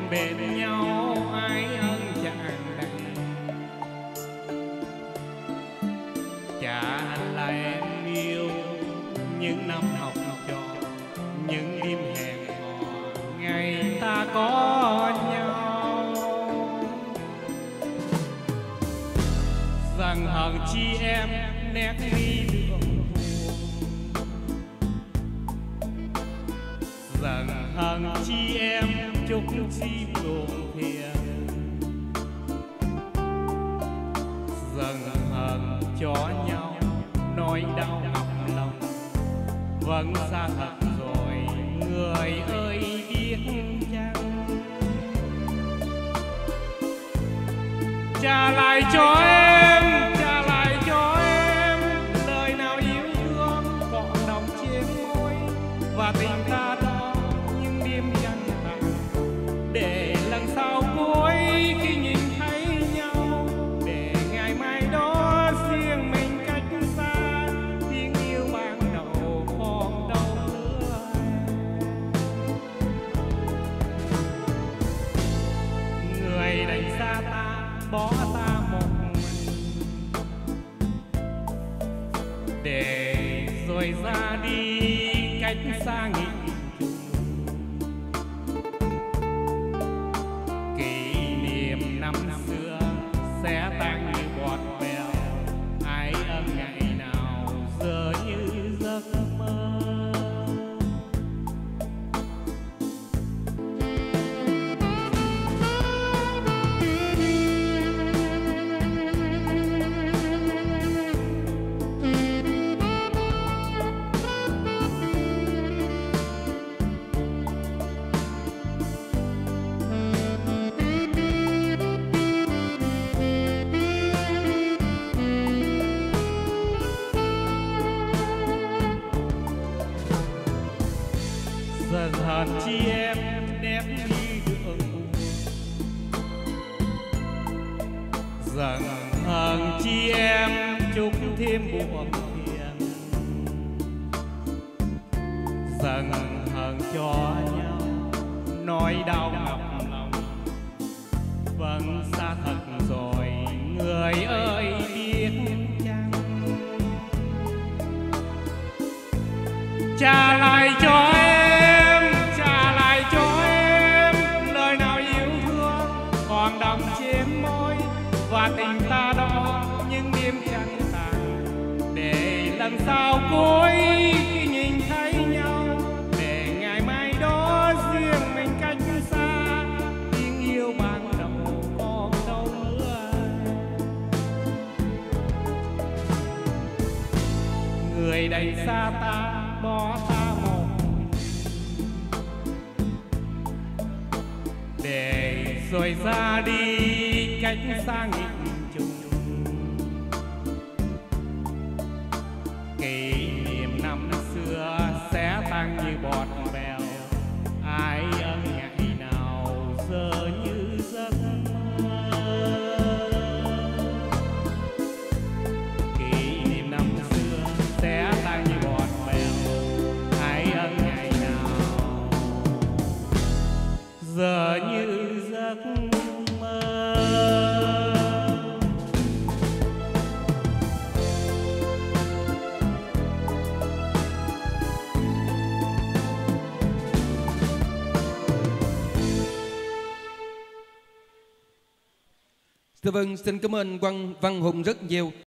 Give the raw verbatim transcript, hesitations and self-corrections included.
bên nhau ai ân chàng đành. Chả hẳn là em yêu những năm học trò, những đêm hẹn hò ngày ta có nhau. Rằng hờn chi em nét mi đường rằng hờn chi em chúc chi buồn phiền, rằng hờn cho nhau nỗi đau ngọc lòng vẫn xa thật rồi người ơi biết chăng. Trả lại cho em, trả lại cho em lời nào yêu thương còn đọng trên môi và tình ta đó những đêm chân thành, để lần sau cuối khi nhìn thấy nhau, để ngày mai đó riêng mình cách xa, tiếng yêu ban đầu còn đâu nữa. Người đành xa ta bỏ ta một mình, để rồi ra đi cách xa nghìn trùng. Kỷ niệm năm xưa sẽ tan như bọt bèo, ai ân ngày nào giờ như giấc mơ. Giờ hờn chi em đẹp đi đường, rằng hờn chi em chúc thêm buồn phiền, rằng hờn cho nhau nỗi đau ngọc lòng vẫn xa thật rồi người ơi biết chăng. Trả lại cho em, trả lại cho em lời nào yêu thương còn đọng trên môi và tình ta đó những đêm trăng tàn, để lần sau cuối khi nhìn thấy nhau, để ngày mai đó riêng mình cách xa, tiếng yêu ban đầu còn đâu nữa. Người đầy xa ta bỏ ta một mình, để rồi ra đi cách xa nghìn trùng. Kỷ niệm năm xưa sẽ tan như bọt bèo, ai ân ngày nào giờ như giấc mơ. Kỷ niệm năm xưa sẽ tan như bọt bèo, ai ân ngày nào giờ như giấc mơ. Dạ vâng, xin cảm ơn Quang Văn Hùng rất nhiều.